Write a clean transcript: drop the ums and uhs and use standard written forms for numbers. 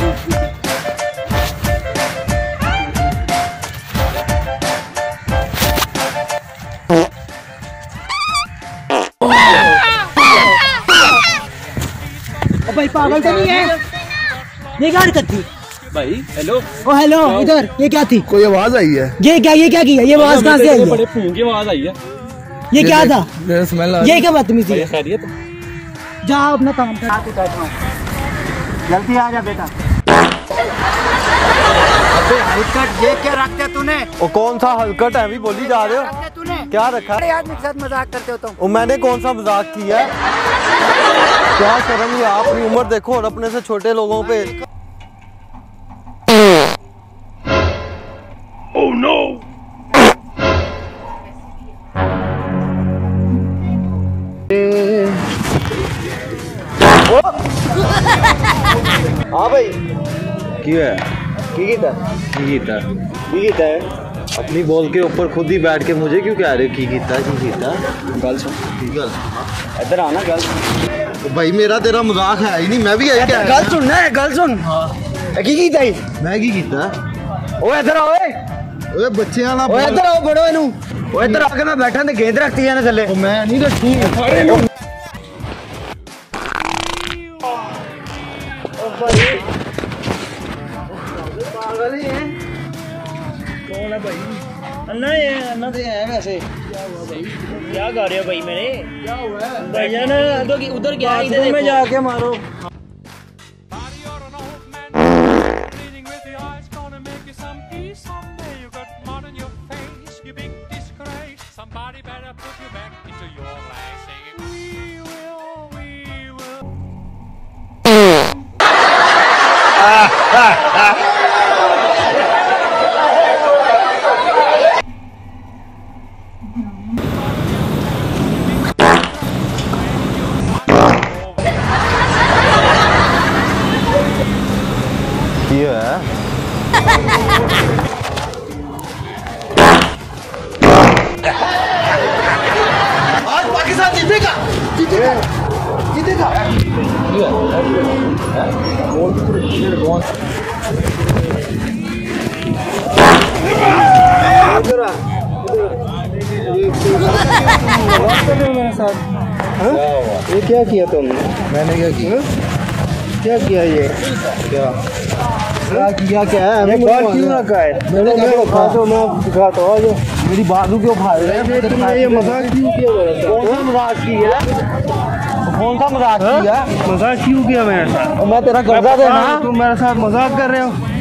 भाई पागल तो नहीं है? ये क्या हरकत थी भाई? हेलो। ओ हेलो, इधर ये क्या थी? कोई आवाज आई है? ये क्या किया? ये आवाज कहाँ से आई है? बड़े फूंक की आवाज आई है। ये क्या था? ये क्या बदतमीजी है? खैरियत? जा अपना काम कर। जल्दी आ जा बेटा। अबे हलकट ये क्या रखते तूने? ओ कौन सा हलकट है? अभी बोली जा रहे हो? तूने क्या रखा? अरे आदमी के साथ मजाक करते हो तुम। मैंने कौन सा मजाक किया है? क्या शर्म है? आप अपनी उम्र देखो और अपने से छोटे लोगों पे। Oh no! हाँ भाई क्यों है? की अपनी बॉल के ऊपर खुद ही बैठ के मुझे क्यों कह रहे हो? की गल सुन, इधर आना। गल भाई मेरा तेरा मजाक है ही नहीं। मैं भी आई क्या? गल सुन ना, गल सुन। की कीता? मैं की कीता? ओए इधर आओ। ओए बच्चे वाला ओए इधर आओ, बड़ो इनू। ओए इधर आके मैं बैठा ते गेंद रखती है ना थल्ले। मैं नहीं रखी। पागल ही है। कौन है भाई? अन्ना है, अन्ना तो है वैसे। क्या हुआ भाई? क्या कर रहे हो भाई? मेरे क्या हुआ है भाईजान? उधर क्या इधर में जाके मारो। आज पाकिस्तान जीतेगा। मेरे साथ ये क्या किया तुमने? मैंने क्या किया? क्या किया ये? क्या है? मैं बात क्यों रखा है? मैंने क्या रखा? तो मैं दिखाता हूँ। आज मेरी बाजू क्यों खा रहे हैं? तुमने ये मजाक क्यों किया मेरे साथ? कौन सा मजाक किया? मजाक क्यों किया मेरे साथ? मैं तेरा कर्जा देना। तुम मेरे साथ मजाक कर रहे हो।